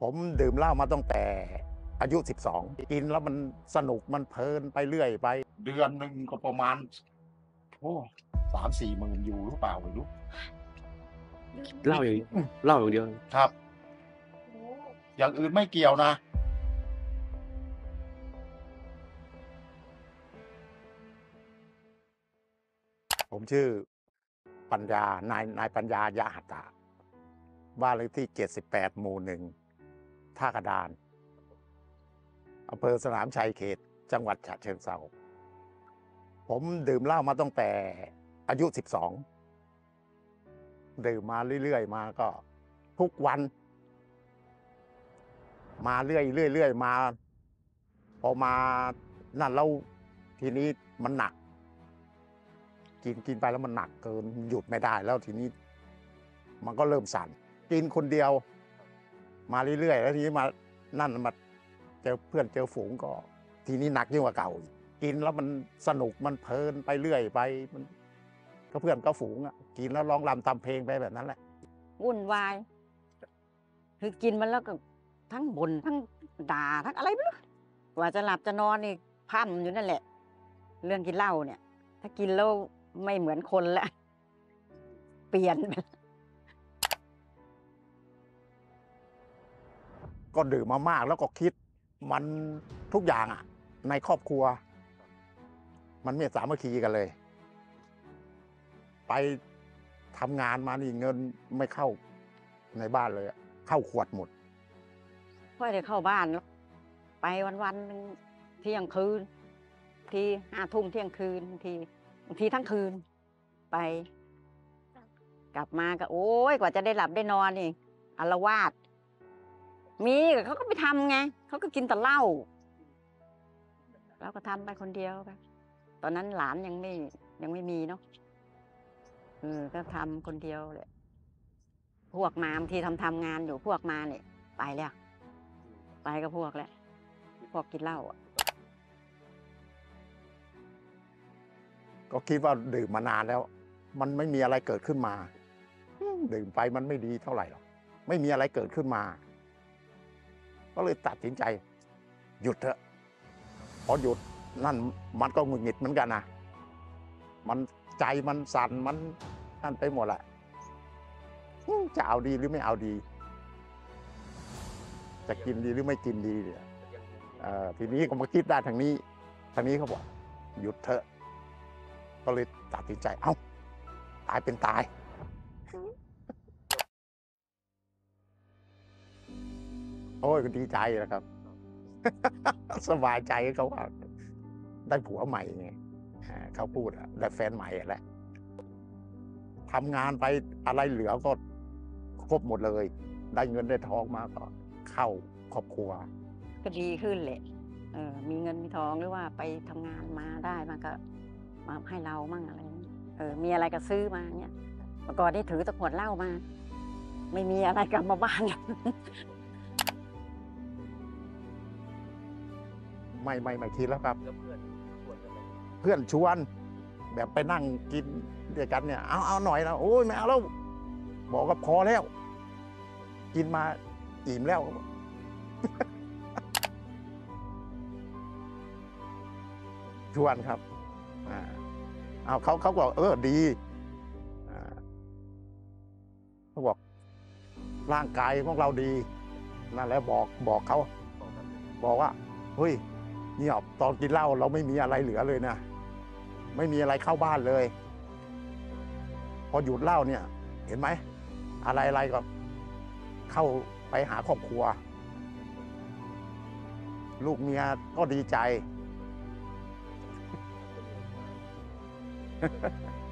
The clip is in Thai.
ผมดื่มเหล้ามาตั้งแต่อายุ 12กินแล้วมันสนุกมันเพลินไปเรื่อยไป เดือนหนึ่งก็ประมาณ3-4 หมื่นอยู่หรือเปล่าไม่รู้เหล้าอย่างเหล้าอย่างเดียวครับ อย่างอื่นไม่เกี่ยวนะ ผมชื่อปัญญานายปัญญายะหัตถะบ้านเลขที่ 78 หมู่ 1 ท่ากระดานอำเภอสนามชัยเขตจังหวัดฉะเชิงเทราผมดื่มเหล้ามาตั้งแต่อายุ 12ดื่มมาเรื่อยๆมาก็ทุกวันมาเรื่อยๆมาพอมานั่นแล้วทีนี้มันหนักกินไปแล้วมันหนักเกินหยุดไม่ได้แล้วทีนี้มันก็เริ่มสั่นกินคนเดียวมาเรื่อยๆแล้วทีนี้มานั่นมาเจอเพื่อนเจอฝูงก็ทีนี้หนักยิ่งกว่าเก่ากินแล้วมันสนุกมันเพลินไปเรื่อยไปมันก็เพื่อนก็ฝูงอ่ะกินแล้วร้องรำทำเพลงไปแบบนั้นแหละวุ่นวายคือกินมันแล้วก็ทั้งบ่นทั้งด่าทั้งอะไรไม่รู้กว่าจะหลับจะนอนนี่พันอยู่นั่นแหละเรื่องกินเหล้าเนี่ยถ้ากินแล้วไม่เหมือนคนละเปลี่ยนไปก็ดื่มมามากแล้วก็คิดมันทุกอย่างอ่ะในครอบครัวมันไม่สามัคคีกันเลย ไปทำงานมานี่เงินไม่เข้าในบ้านเลยเข้าขวดหมดค่อยได้เข้าบ้านไปวันๆนึงเที่ยงคืนที5 ทุ่มเที่ยงคืนบางทีทั้งคืนไปกลับมาก็โอ้ยกว่าจะได้หลับได้นอนนี่อาละวาดมีเขาก็ไปทำไงเขาก็กินแต่เหล้าเราก็ทำไปคนเดียวไปตอนนั้นหลานยังไม่มีเนาะก็ทำคนเดียวเลยพวกมาบางทีทำงานอยู่พวกมาเนี่ยไปแล้วไปกับพวกแล้วพวกกินเหล้าก็คิดว่าดื่มมานานแล้วมันไม่มีอะไรเกิดขึ้นมาดื่มไปมันไม่ดีเท่าไหร่หรอกไม่มีอะไรเกิดขึ้นมาก็เลยตัดสินใจหยุดเถอะพอหยุดนั่นมันก็หงุดหงิดเหมือนกันนะมันใจมันสั่นมันนั่นไปหมดแหละจะเอาดีหรือไม่เอาดีจะกินดีหรือไม่กินดีเนี่ยทีนี้ก็มาคิดได้ทางนี้เขาบอกหยุดเถอะก็เลยตัดสินใจเอ้าตายเป็นตายโอ้ยก็ดีใจนะครับ สบายใจเขาว่าได้ผัวใหม่ไงเขาพูดได้แฟนใหม่แหละทำงานไปอะไรเหลือก็ครบหมดเลยได้เงินได้ทองมาก็เข้าครอบครัวก็ดีขึ้นแหละมีเงินมีทองหรือว่าไปทำงานมาได้มันก็มาให้เรามั่งอะไรมีอะไรก็ซื้อมาเนี่ยเมื่อก่อนนี่ถือตะขวดเหล้ามาไม่มีอะไรกลับมาบ้านไม่คิดแล้วครับเพื่อนชวนแบบไปนั่งกินด้วยกันเนี่ยเอาหน่อยนะโอ้ยไม่เอาแล้วบอกก็พอแล้วกินมาอิ่มแล้วชวนครับเขาบอกดีเขาบอกร่างกายของเราดีนั่นแหละบอกเขาบอกว่าเฮ้ยเนี่ยตอนกินเหล้าเราไม่มีอะไรเหลือเลยนะไม่มีอะไรเข้าบ้านเลยพอหยุดเหล้าเนี่ยเห็นไหมอะไรก็เข้าไปหาครอบครัวลูกเมียก็ดีใจ